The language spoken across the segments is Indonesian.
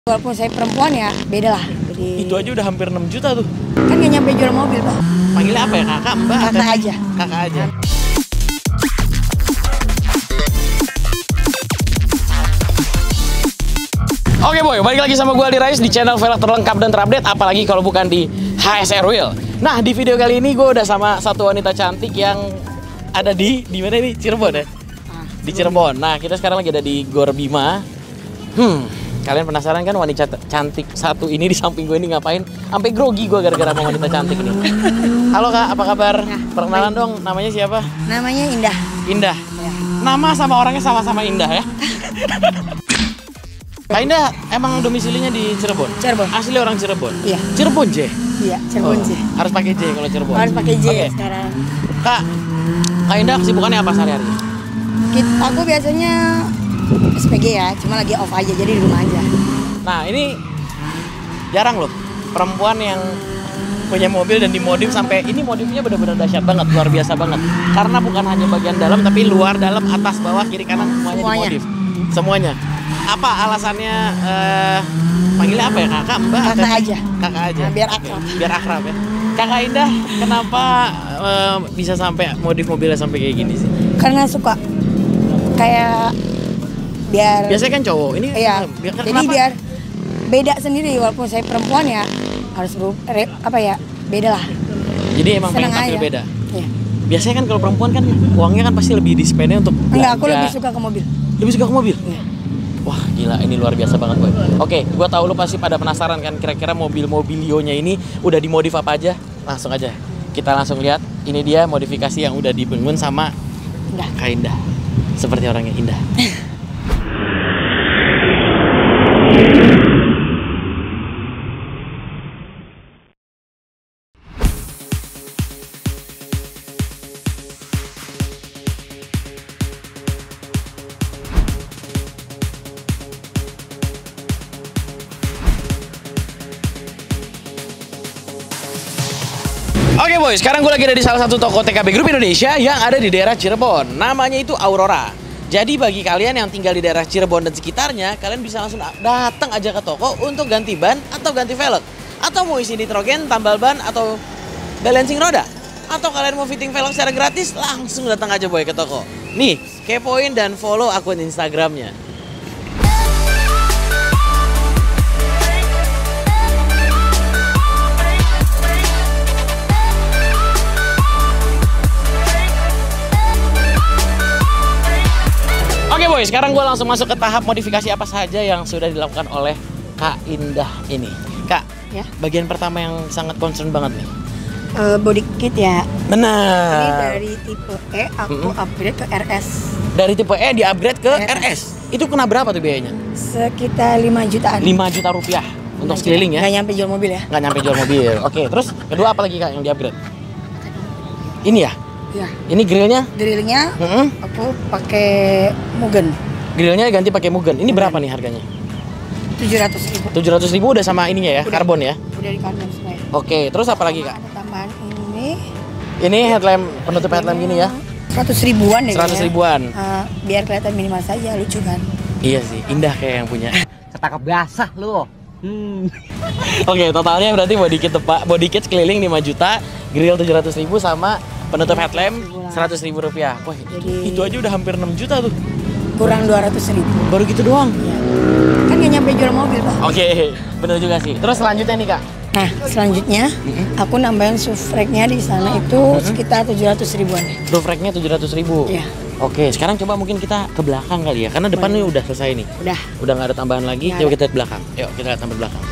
Walaupun saya perempuan ya beda lah. Jadi Itu aja udah hampir 6 juta tuh. kan nggak nyampe jual mobil Pak. Panggilnya apa ya, kakak, mbak? Kakak aja. Kakak aja. Oke boy, balik lagi sama gue Aldi Rais di channel velg terlengkap dan terupdate, apalagi kalau bukan di HSR Wheel. Nah, di video kali ini gue udah sama satu wanita cantik yang ada di mana ini? Cirebon ya? Di Cirebon. Nah, kita sekarang lagi ada di Gor Bima. Kalian penasaran kan wanita cantik satu ini di samping gue ini ngapain? Sampai grogi gue gara-gara sama wanita cantik ini. Halo Kak, apa kabar? Perkenalan dong, namanya siapa? Namanya Indah. Indah. Ya. Nama sama orangnya sama-sama Indah ya. Kak Indah emang domisilinya di Cirebon? Cirebon. Asli orang Cirebon? Iya. Cirebon J? Iya, Cirebon J. Harus pakai J kalau Cirebon? Harus pakai J Oke. sekarang. Kak Indah kesibukannya apa sehari-hari? Aku biasanya SPG ya, cuma lagi off aja, jadi di rumah aja. Nah ini jarang loh perempuan yang punya mobil dan dimodif sampai ini modifnya benar-benar dahsyat banget, luar biasa banget. Karena bukan hanya bagian dalam tapi luar, dalam, atas, bawah, kiri, kanan semuanya dimodif. Semuanya. Apa alasannya? Panggilnya apa ya, kakak, mbak? Kakak aja. Kakak aja. Nah, biar akrab. Biar akrab ya. Kakak Indah, kenapa bisa sampai modif mobilnya sampai kayak gini sih? Karena suka kayak biar. Biasanya kan cowok, ini Iya. kenapa? Jadi biar beda sendiri, walaupun saya perempuan ya harus beda lah. Jadi emang pengen Seneng tampil aja. beda. Iya. Biasanya kan kalau perempuan kan uangnya kan pasti lebih di spendnya untuk belanja. Enggak, aku lebih suka ke mobil. Lebih suka ke mobil? Iya. Wah gila, ini luar biasa banget boy. Oke, gua tahu lu pasti pada penasaran kan kira-kira mobil-mobilionya ini udah dimodif apa aja. Langsung aja kita langsung lihat. Ini dia modifikasi yang udah dibangun sama Indah. Kak Indah. Seperti orangnya Indah. Oke boy, sekarang gue lagi ada di salah satu toko TKB Group Indonesia yang ada di daerah Cirebon. Namanya itu Aurora. Jadi bagi kalian yang tinggal di daerah Cirebon dan sekitarnya, kalian bisa langsung datang aja ke toko untuk ganti ban atau ganti velg. Atau mau isi nitrogen, tambal ban, atau balancing roda. Atau kalian mau fitting velg secara gratis, langsung datang aja boy ke toko. Nih, kepoin dan follow akun Instagramnya. Oke boy, sekarang gue langsung masuk ke tahap modifikasi apa saja yang sudah dilakukan oleh Kak Indah ini. Kak, Ya. bagian pertama yang sangat concern banget nih. Body kit ya. Ini Benar. dari tipe E aku upgrade ke RS. Dari tipe E di-upgrade ke RS. RS. Itu kena berapa tuh biayanya? Sekitar 5 jutaan. 5 juta rupiah untuk sekeliling ya? Nggak nyampe jual mobil ya. Nggak nyampe jual mobil. Oke, terus kedua apa lagi Kak yang di-upgrade? Ini ya? Ya. Ini grillnya? Drillnya Mm-mm. aku pakai Mugen. Grillnya ganti pakai Mugen. Ini berapa nih harganya? 700.000. 700.000 udah sama ininya ya, Udah. karbon ya? Udah di karbon semua. Oke, terus apa lagi Kak? Ada tambahan ini. Ini headlamp, penutup headlamp gini ya? 100 ribuan deh. 100 kayaknya. ribuan. Biar kelihatan minimal saja, lucu kan. Iya sih, Indah kayak yang punya. Ketangkap basah lu. Oke, totalnya berarti body kit sekeliling 5 juta, grill 700.000 sama penutup headlamp 100.000 rupiah. Wah, Jadi- itu aja udah hampir 6 juta tuh. Kurang 200.000. Baru gitu doang. Ya. Kan nggak nyampe jual mobil Pak. Oke, bener juga sih. Terus selanjutnya nih Kak. Nah, selanjutnya aku nambahin subframe-nya di sana itu sekitar 700 ribuan. Roof rack-nya 700.000. Iya. Oke, sekarang coba mungkin kita ke belakang kali ya, karena depan nih udah selesai nih. Udah. Nggak ada tambahan lagi. Nggak Coba ada. kita lihat belakang. Yuk, kita lihat sampai belakang.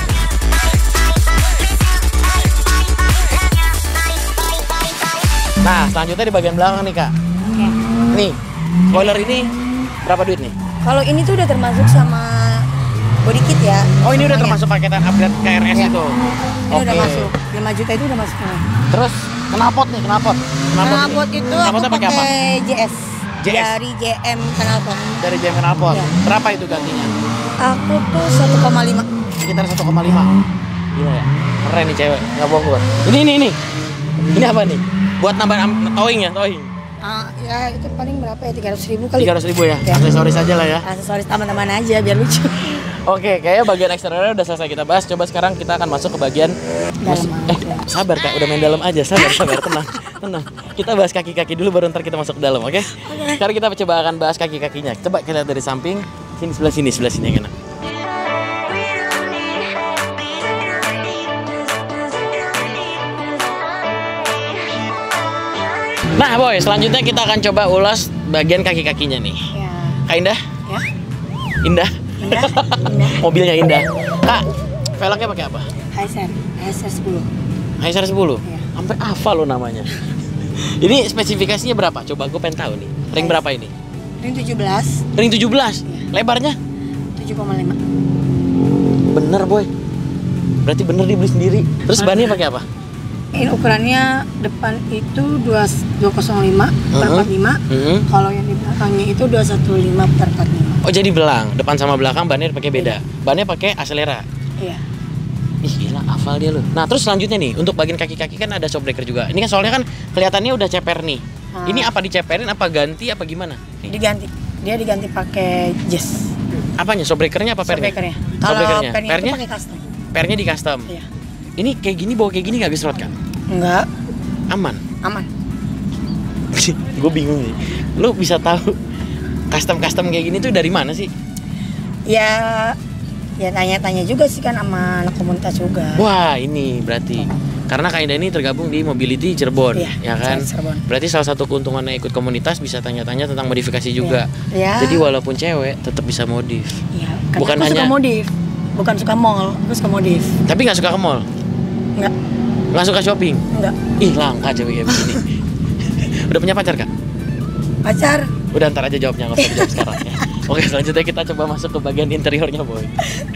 Nah, selanjutnya di bagian belakang nih Kak. Oke. Nih, spoiler ini berapa duit nih? Kalau ini tuh udah termasuk sama body kit ya. Oh, ini udah Semuanya. termasuk paketan upgrade KRS Iya. itu. Ini udah masuk. 5 juta itu udah masuk semua. Terus knalpot nih, knalpot. Knalpot itu aku knalpotnya pakai apa? pakai JS. JS? Dari JM knalpot. Dari jam knalpot. Iya. Berapa itu gantinya? Aku tuh 1,5. Sekitar 1,5. Gila ya. Keren nih cewek, nggak bohong gua. Ini. Ini apa nih? Buat nambah towing ya, towing. Ya itu paling berapa ya, 300 ribu kali. 300.000 ya? Ya. Aksesoris aja lah ya. Aksesoris teman-teman aja biar lucu. Oke, kayaknya bagian eksteriornya udah selesai kita bahas. Coba sekarang kita akan masuk ke bagian Dalam sabar Kak, udah main dalam aja. Sabar, tenang. Kita bahas kaki-kaki dulu baru ntar kita masuk ke dalam, oke? Sekarang kita coba akan bahas kaki-kakinya. Coba kita lihat dari samping. Sebelah sini yang enak. Nah, boy, selanjutnya kita akan coba ulas bagian kaki-kakinya nih. Ya. Kak Indah? Ya. Indah? Indah. Mobilnya Indah. Kak, velgnya pakai apa? HSR 10. HSR 10? Iya. Sampai hafal lo namanya. Ini spesifikasinya berapa? Coba gue pengen tahu nih. Ring berapa ini? Ring 17. Ring 17? Lebarnya? 7,5. Bener, boy. Berarti bener dibeli sendiri. Terus bannya pakai apa? Ini ukurannya depan itu 205 per 45. Kalau yang di belakangnya itu 215 per 45. Oh, jadi belang. Depan sama belakang bannya pakai beda. Bannya pakai Acelera. Iya. Ih, gila, hafal dia loh. Nah, terus selanjutnya nih, untuk bagian kaki-kaki kan ada shock breaker juga. Ini kan soalnya kan kelihatannya udah ceper nih. Ini apa diceperin, apa ganti, apa gimana? Nih. Diganti. Dia diganti pakai jazz. Apanya? Shock breakernya apa pernya? Shock breakernya. Shock Kalau breakernya? pernya itu pakai custom. Pernya di custom. Iya. Ini kayak gini, bawa kayak gini nggak gesrot kan? Enggak. Aman. Aman. Gue bingung nih. Lu bisa tahu custom kayak gini tuh dari mana sih? Ya tanya-tanya juga sih kan sama anak komunitas juga. Wah, ini berarti karena Kak Indah ini tergabung di Mobility Cirebon, Iya, ya kan? Cirebon. Berarti salah satu keuntungannya ikut komunitas bisa tanya-tanya tentang modifikasi juga. Iya. Jadi walaupun cewek tetap bisa modif. Iya. Bukan Aku hanya suka modif, bukan suka mall, aku suka modif. Tapi nggak suka ke mall, Enggak, nggak suka shopping. enggak. Ih, langka cewek kayak begini. Udah punya pacar Kak? Pacar? Udah, ntar aja jawabnya, nggak usah dijawab sekarang ya. Oke, selanjutnya kita coba masuk ke bagian interiornya, boy.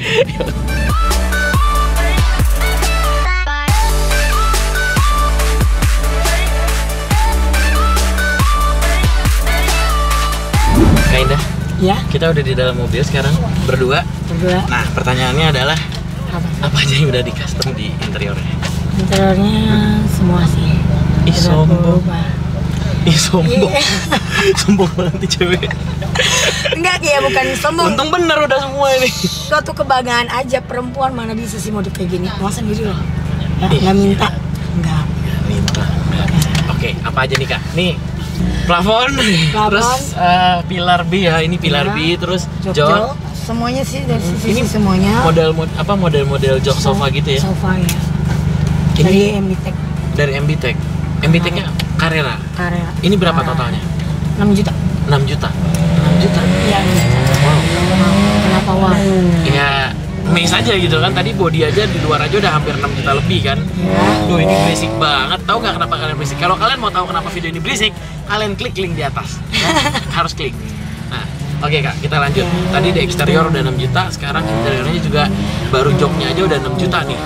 Kak Indah, Ya. kita udah di dalam mobil sekarang berdua. Berdua. Nah, pertanyaannya adalah Apa? apa aja yang udah di custom di interiornya? Interiornya semua sih. Ih, Udah sombong. berubah. Ih, sombong. Iya. Sombong banget nih cewek. Enggak, ya bukan sombong. Untung bener udah semua ini. Suatu kebanggaan aja, perempuan mana bisa sih modif kayak gini. Mau sendiri loh. Ya, Ih. nggak minta. Enggak. Minta. Oke, apa aja nih Kak? Nih, plafon. Terus pilar B ya, ini pilar Ya. B, terus Jok. jok. Semuanya sih dari sisi Ini semuanya. Model jok sofa gitu ya. Sofa ya. Ini Dari MBTech dari MBTech. MBTech-nya Carrera. Carrera. Ini berapa totalnya? 6 juta. 6 juta. 6 juta. Iya. Wow. Kenapa wah? Ya, amazed aja gitu kan. Tadi body aja di luar aja udah hampir 6 juta lebih kan. Ya. Duh, ini berisik banget. Tahu nggak kenapa kalian berisik? Kalau kalian mau tahu kenapa video ini berisik, kalian klik link di atas. Ya, harus klik. Nah, oke Kak, kita lanjut. Tadi di eksterior udah 6 juta, sekarang interiornya juga baru joknya aja udah 6 juta nih.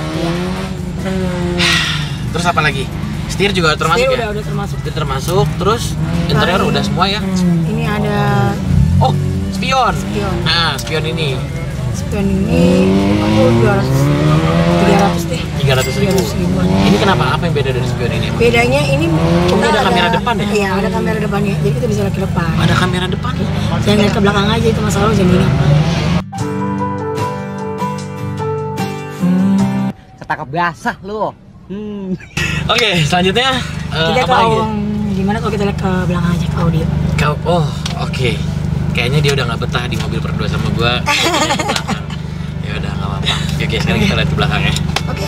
Terus apa lagi? Setir juga termasuk Setir ya? udah termasuk. Setir termasuk, terus interior udah semua ya? Ini ada Oh, spion. spion. Nah, spion ini Spion ini aku 300 deh. 300 ribu. 300 ribuan. Ini kenapa? Apa yang beda dari spion ini? Bedanya ini kita ada kamera depan ya? Iya, ada kamera depannya. Jadi kita bisa lihat ke depan. Ada kamera depan. Jangan lihat ke belakang aja, itu masalah lo jangan ingat. Ketangkap basah lu. Oke, selanjutnya Kita apa lagi? gimana kalau kita lihat ke belakang aja ke audio. Oke. Kayaknya dia udah nggak betah di mobil berdua sama gua. Ya udah, nggak apa-apa. Oke, sekarang kita lihat ke belakang ya. Oke.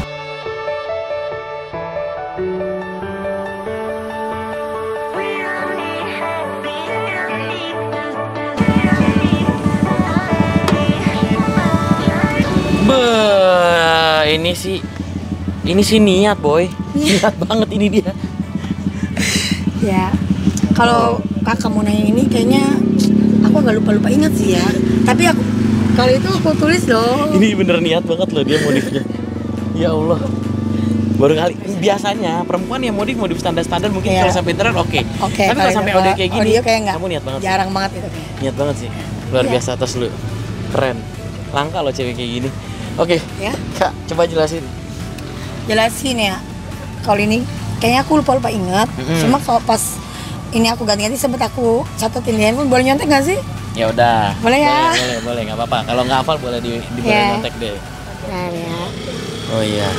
Ini sih niat, boy. Niat banget ini dia. Ya, kalau kakak mau nanya ini kayaknya aku agak lupa ingat sih ya. Tapi aku kali itu aku tulis loh. Ini bener niat banget loh dia modifnya. Ya Allah. Baru kali. Biasanya perempuan yang modif standar-standar mungkin Iya. kalau sampai internet oke. Oke, Tapi kalau sampai audio kayak gini, audio kayak enggak. kamu niat banget. Jarang banget itu. Niat banget sih. Luar Iya. biasa atas lu. Keren. Langka loh cewek kayak gini. Oke. Ya. Kak, coba jelasin. Jelasin ya. Kalau ini kayaknya aku lupa ingat. Mm-hmm. Cuma kalau pas ini aku ganti-ganti sempet aku catetin di handphone. Boleh nyontek nggak sih? Ya udah. Boleh ya? Boleh, nggak apa-apa. Kalau nggak hafal boleh boleh Ya. nyontek deh. Nah, ya. Oh iya.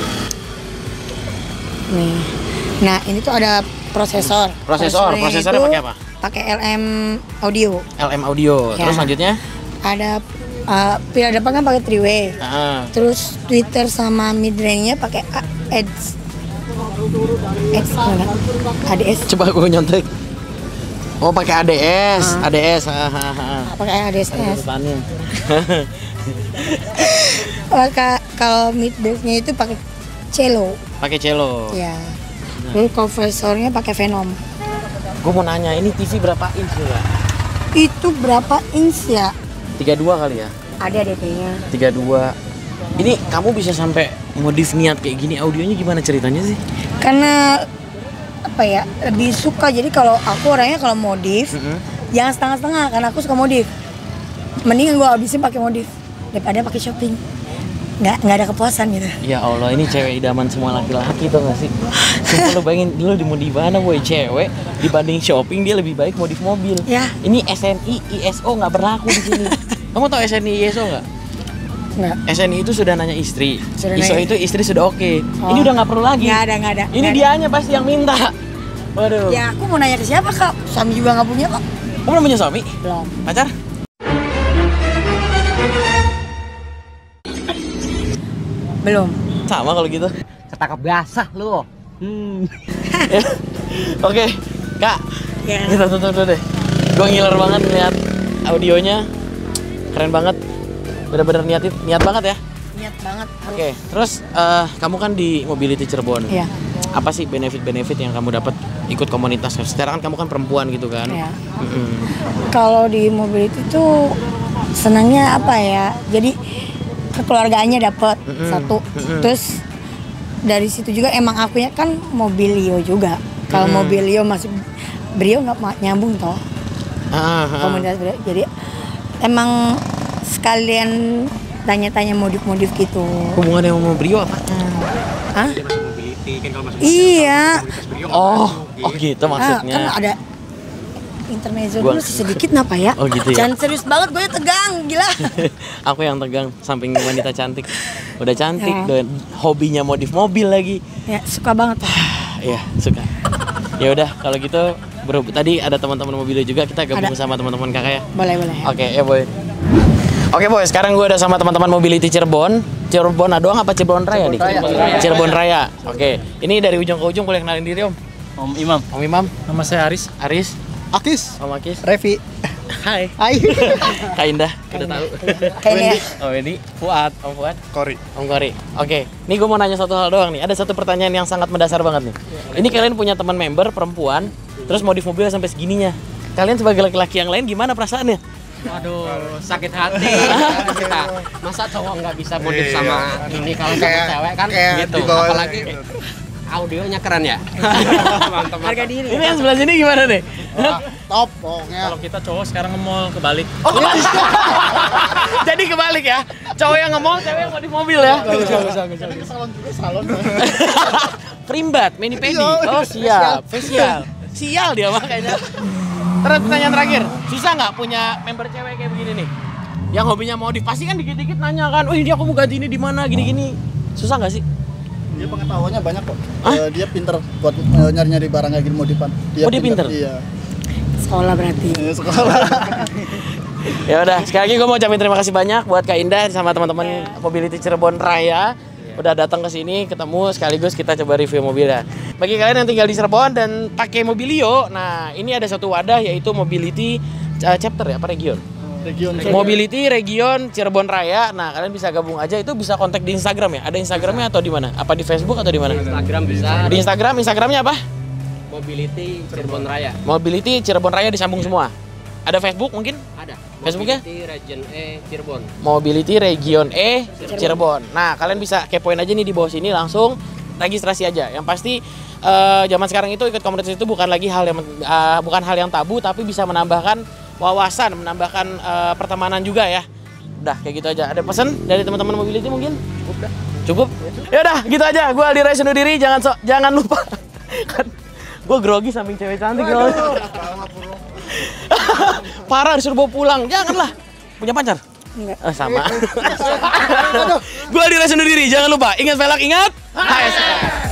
Nih. Nah, ini tuh ada prosesor. Prosesornya itu pakai apa? Pakai LM Audio. LM Audio. Ya. Terus selanjutnya? Ada pilihan depan kan pakai 3-way. Terus Twitter sama mid-range-nya pakai Edge. Edge mana? ADS. Coba gue nyontek. Oh, pakai ADS. ADS. Pakai ADS. Depannya. Kalau mid-bass-nya itu pakai cello. Pakai cello. Ya. Lalu kompresornya pakai Venom. Gue mau nanya, ini TV berapa inch ya? Itu berapa inch ya? 32 kali ya? Ada deh kayaknya. 32. Ini kamu bisa sampai modif niat kayak gini, audionya gimana ceritanya sih? Karena apa ya, lebih suka. Jadi kalau aku orangnya kalau modif jangan setengah-setengah, karena aku suka modif. Mending gue habisin pakai modif daripada pakai shopping. Nggak ada kepuasan gitu. Ya Allah, ini cewek idaman semua laki-laki tuh nggak sih? Sumpah lo bayangin, lo di mana boy, cewek dibanding shopping dia lebih baik modif mobil. Ya. Ini SNI ISO nggak berlaku di sini. Kamu tahu SNI ISO nggak? Nggak. SNI itu sudah nanya istri. Sudah ISO nanya. itu istri sudah oke. Oh. Ini udah nggak perlu lagi. Nggak ada. Ini dianya pasti yang minta. Waduh. Ya aku mau nanya ke siapa kak? Suami juga nggak punya kok. Kamu belum punya suami? Belum. Pacar? Belum. Sama kalau gitu. Ketangkap basah lu. Ya. Oke, Kak. Ya. Kita tutup dulu deh. Gue ngiler banget lihat audionya. Keren banget. Bener-bener niat banget ya. Niat banget. Oke, terus kamu kan di Mobility Cirebon. Iya. Apa sih benefit-benefit yang kamu dapat ikut komunitas? Sekarang kan kamu kan perempuan gitu kan. Iya. Kalau di mobil itu senangnya apa ya? Jadi kekeluargaannya dapat satu. Terus dari situ juga emang akunya kan mobilio juga. Kalau mobilio masuk Brio nggak nyambung toh. Komunitas Brio. Jadi emang sekalian tanya-tanya modif-modif gitu. Hubungannya sama Brio apa? Hah? Iya. Oh gitu maksudnya. Kan ada intermezzo dulu sedikit napa ya? Oh gitu ya. Jangan serius banget, gue tegang, gila. Aku yang tegang, samping wanita cantik. Udah cantik, Ya. dan hobinya modif mobil lagi. Ya, suka banget. Iya, suka. Ya udah, kalau gitu bro, tadi ada teman-teman mobilnya juga, kita gabung sama teman-teman kakak ya. Boleh. Oke, ya boy. Oke boy, sekarang gue udah sama teman-teman Mobility Cirebon. Cirebon doang apa Cirebon Raya nih? Cirebon Raya. Oke, ini dari ujung ke ujung boleh kenalin diri om. Om Imam. Om Imam. Nama saya Aris. Aris. Akis. Om Akis. Revi. Hai. Hai. Kak Indah, udah tahu. Kayaknya. Oh ini Fuad. Om Fuad. Kori. Om Kori. Oke, ini gue mau nanya satu hal doang nih. Ada satu pertanyaan yang sangat mendasar banget nih. Ini kalian punya teman member perempuan, terus modif mobil sampai segininya. Kalian sebagai laki-laki yang lain gimana perasaannya? Waduh, sakit hati kita. Masa cowok nggak bisa modif sama ini kalau sama cewek kan gitu. Apalagi audionya keren ya. Mantap. Harga diri. Ini yang sebelah sini gimana nih? Top pokoknya. Kalau kita cowok sekarang nge-mall kebalik. Oh kebalik. Jadi kebalik ya. Cowok yang nge-mall, cewek yang modif mobil ya. Salon. Primbat, mani pedi. Oh siap. Facial. Sial dia makanya. Terus pertanyaan terakhir, susah nggak punya member cewek kayak begini nih? Yang hobinya modif, pasti kan dikit-dikit nanya kan, oh ini aku mau ganti ini di mana, gini-gini. Susah nggak sih? Dia pengetahuannya banyak kok. Dia pinter buat nyari-nyari barang kayak gini modifan. Oh, dia pinter? Iya. Sekolah berarti. Sekolah. Ya udah, sekali lagi gue mau ucapin terima kasih banyak buat Kak Indah sama teman-teman Mobility Cirebon Raya. Udah datang ke sini, ketemu sekaligus kita coba review mobilnya. Bagi kalian yang tinggal di Cirebon dan pakai Mobilio, nah ini ada satu wadah yaitu Mobility chapter ya, apa region? Mobility Region Cirebon Raya. Nah, kalian bisa gabung aja, itu bisa kontak di Instagram ya. Ada Instagramnya atau di mana? Apa di Facebook atau di mana? Instagram bisa. Di Instagramnya apa? Mobility Cirebon Raya. Mobility Cirebon Raya disambung semua. Ada Facebook mungkin? Ada. Facebooknya? Mobility Region E Cirebon. Mobility Region E Cirebon. Nah, kalian bisa kepoin aja nih di bawah sini, langsung registrasi aja. Yang pasti zaman sekarang itu ikut komunitas itu bukan lagi hal yang tabu, tapi bisa menambahkan wawasan, menambahkan pertemanan juga ya. Udah kayak gitu aja. Ada pesan dari teman-teman Mobility mungkin? Cukup? Ya udah, gitu aja. Gue Aldi Rais undur diri, jangan lupa. Kan gue grogi samping cewek cantik. Parah disuruh bawa pulang. Janganlah. Punya pacar? Enggak. Sama. Gua Aldi Rais undur diri. Jangan lupa ingat velg, ingat HSR.